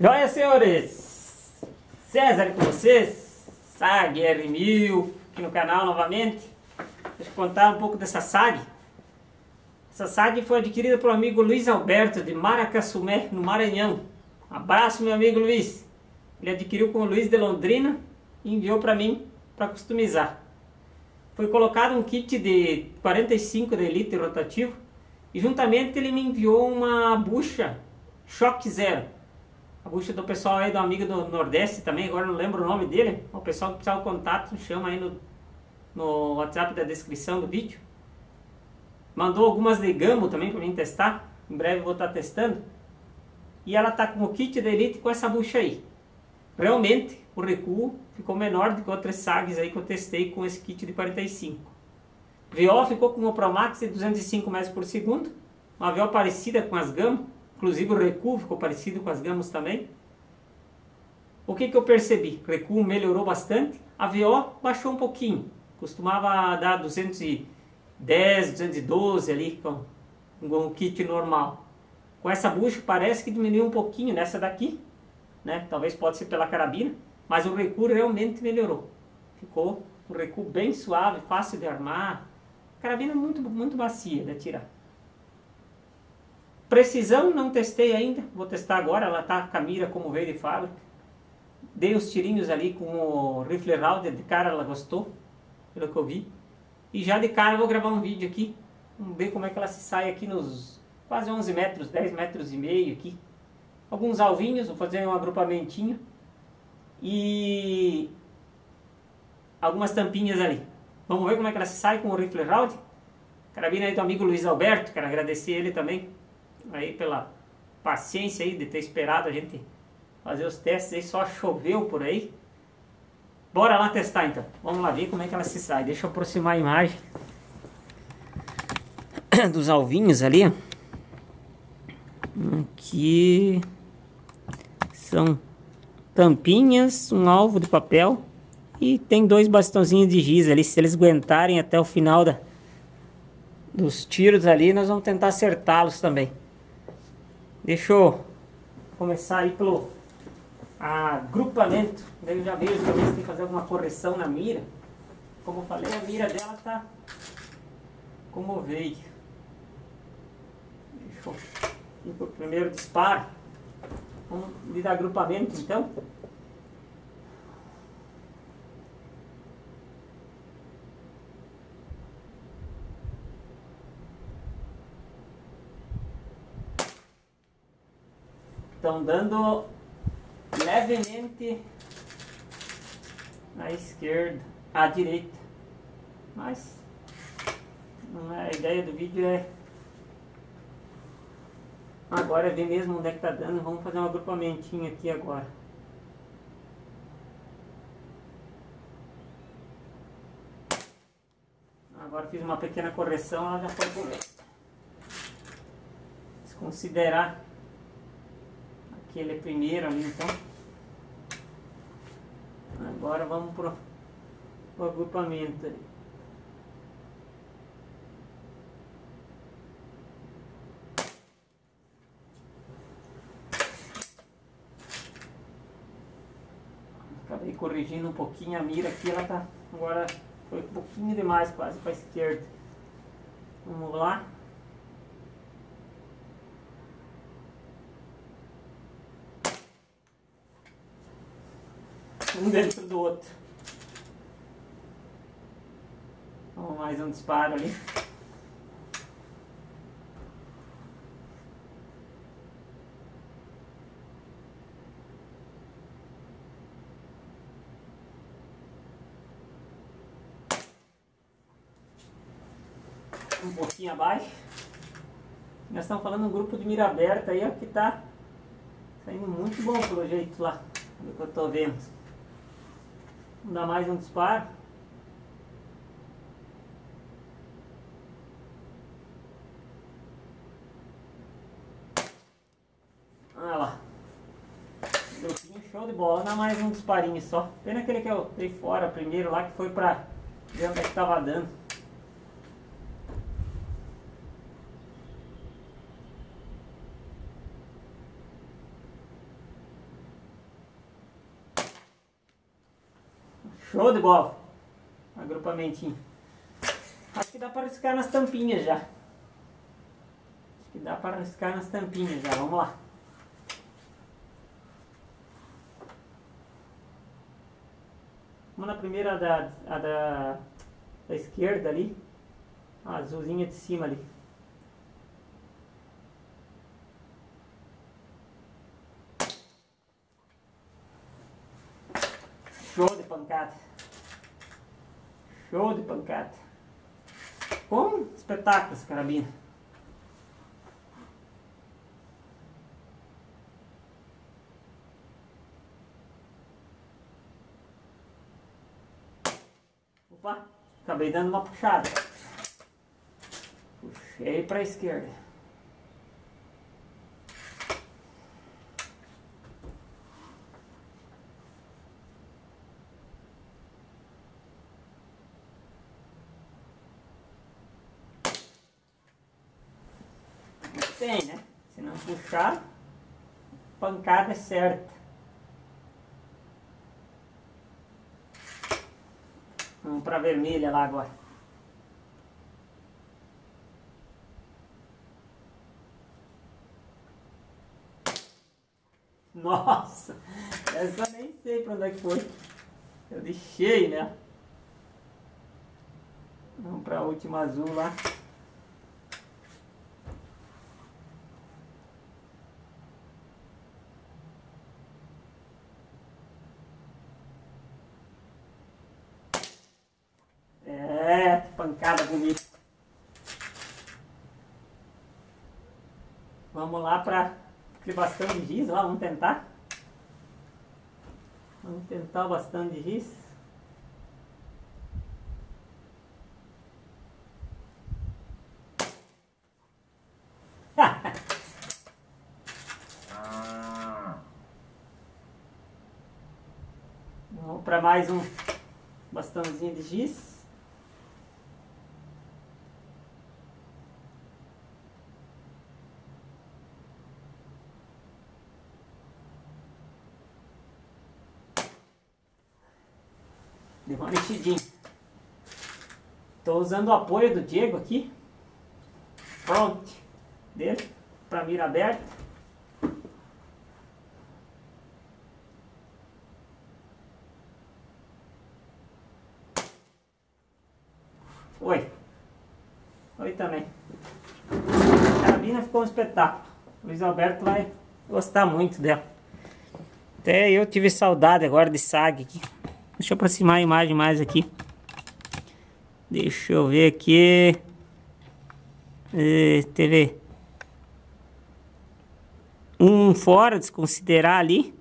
Joia, senhores! César com vocês, SAG R1000, aqui no canal novamente. Deixa eu contar um pouco dessa SAG. Essa SAG foi adquirida pelo amigo Luiz Alberto, de Maracassumé, no Maranhão. Abraço, meu amigo Luiz. Ele adquiriu com o Luiz de Londrina e enviou para mim para customizar. Foi colocado um kit de 45 de elite rotativo e juntamente ele me enviou uma bucha Shock Zero. A bucha do pessoal aí, do amigo do Nordeste também, agora não lembro o nome dele. O pessoal que precisar o contato, chama aí no WhatsApp da descrição do vídeo. Mandou algumas de Gamo também para mim testar. Em breve eu vou estar testando. E ela tá com o kit da Elite com essa bucha aí. Realmente o recuo ficou menor do que outras SAGs aí que eu testei com esse kit de 45. VO ficou com o Promax de 205 metros por segundo. Uma VO parecida com as Gamo. Inclusive o recuo ficou parecido com as Gamos também. O que eu percebi? O recuo melhorou bastante. A VO baixou um pouquinho. Costumava dar 210, 212 ali com o kit normal. Com essa bucha parece que diminuiu um pouquinho nessa daqui, né? Talvez pode ser pela carabina, mas o recuo realmente melhorou. Ficou um recuo bem suave, fácil de armar. Carabina muito macia de atirar. Precisão não testei ainda, vou testar agora. Ela tá com a mira como veio de fábrica. Dei os tirinhos ali com o rifle round, de cara ela gostou, pelo que eu vi. E já de cara eu vou gravar um vídeo aqui, vamos ver como é que ela se sai aqui nos quase 11 metros, 10 metros e meio aqui. Alguns alvinhos, vou fazer um agrupamentinho e algumas tampinhas ali. Vamos ver como é que ela se sai com o rifle round. Carabina aí do amigo Luiz Alberto, quero agradecer ele também aí pela paciência aí de ter esperado a gente fazer os testes aí, só choveu por aí. Bora lá testar então, vamos lá ver como é que ela se sai. Deixa eu aproximar a imagem dos alvinhos ali. Aqui são tampinhas, um alvo de papel e tem dois bastãozinhos de giz ali. Se eles aguentarem até o final dos tiros ali, nós vamos tentar acertá-los também. Deixa eu começar aí pelo agrupamento. Daí eu já vejo se tem que fazer alguma correção na mira. Como eu falei, a mira dela tá como veio. Deixa eu ir pro primeiro disparo. Vamos lidar agrupamento então. Estão dando levemente à esquerda, à direita, mas não é, a ideia do vídeo é agora ver mesmo onde é que tá dando. Vamos fazer um agrupamentinho aqui agora. Agora fiz uma pequena correção, ela já foi correta. Se considerar aquele primeiro ali, então agora vamos pro agrupamento ali. Acabei corrigindo um pouquinho a mira aqui, ela tá agora foi um pouquinho demais, quase para a esquerda. Vamos lá. Um dentro do outro. Vamos mais um disparo ali. Um pouquinho abaixo. Nós estamos falando um grupo de mira aberta aí, ó, que tá saindo muito bom pelo jeito lá, do que eu tô vendo. Vamos dar mais um disparo. Olha lá. Grupinho show de bola. Vamos dar mais um disparinho só. Pena aquele que eu dei fora primeiro lá, que foi pra ver onde é que tava dando. Show de bola. Agrupamentinho. Acho que dá para riscar nas tampinhas já. Acho que dá para riscar nas tampinhas já. Vamos lá. Vamos na primeira da esquerda ali. A azulzinha de cima ali. Show de pancada. Show de pancada. Com espetáculo essa carabina. Opa, acabei dando uma puxada. Puxei para a esquerda. Tem, né? Se não puxar, pancada é certa. Vamos para a vermelha lá agora. Nossa, essa eu nem sei para onde é que foi. Eu deixei, né? Vamos para a última azul lá. Pancada bonita. Vamos lá para aquele bastão de giz lá, vamos tentar. Vamos tentar o bastão de giz. Vamos para mais um bastãozinho de giz. Deu uma mexidinha. Estou usando o apoio do Diego aqui. Front dele, para mira aberta. Oi. Oi também. A carabina ficou um espetáculo. O Luiz Alberto vai gostar muito dela. Até eu tive saudade agora de SAG aqui. Deixa eu aproximar a imagem mais aqui. Deixa eu ver aqui. TV. Um fora, desconsiderar ali.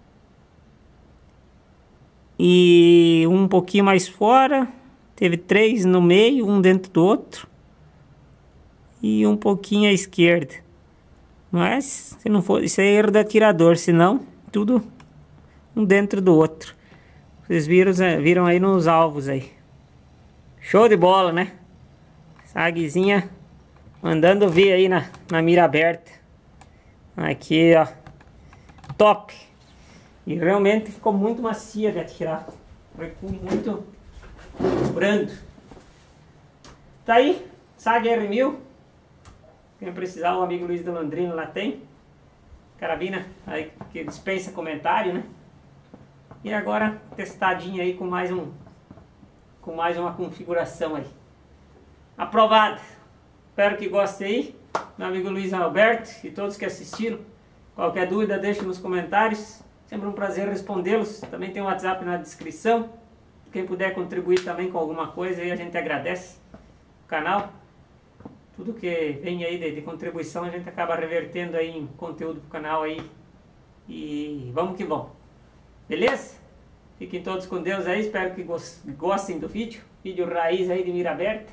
E um pouquinho mais fora. Teve 3 no meio, um dentro do outro. E um pouquinho à esquerda. Mas, se não for, isso é erro do atirador, senão tudo um dentro do outro. Vocês viram aí nos alvos aí. Show de bola, né? Sagzinha mandando ver aí na mira aberta. Aqui, ó. Top. E realmente ficou muito macia de atirar. Foi muito brando. Tá aí. SAG R1000. Quem precisar, o amigo Luiz do Londrino lá tem. Carabina aí que dispensa comentário, né? E agora testadinha aí com mais uma configuração aí. Aprovado. Espero que gostem aí. Meu amigo Luiz Alberto e todos que assistiram. Qualquer dúvida deixe nos comentários. Sempre um prazer respondê-los. Também tem o WhatsApp na descrição. Quem puder contribuir também com alguma coisa aí, a gente agradece o canal. Tudo que vem aí de contribuição a gente acaba revertendo aí em conteúdo pro canal aí. E vamos que vamos. Beleza? Fiquem todos com Deus aí, espero que gostem do vídeo. Vídeo raiz aí de mira aberta.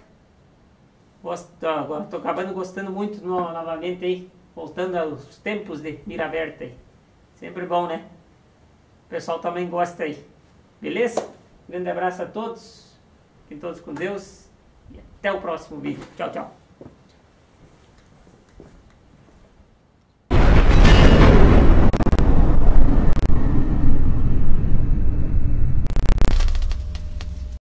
Tô acabando gostando muito novamente aí, voltando aos tempos de mira aberta aí. Sempre bom, né? O pessoal também gosta aí. Beleza? Grande abraço a todos. Fiquem todos com Deus. E até o próximo vídeo. Tchau, tchau.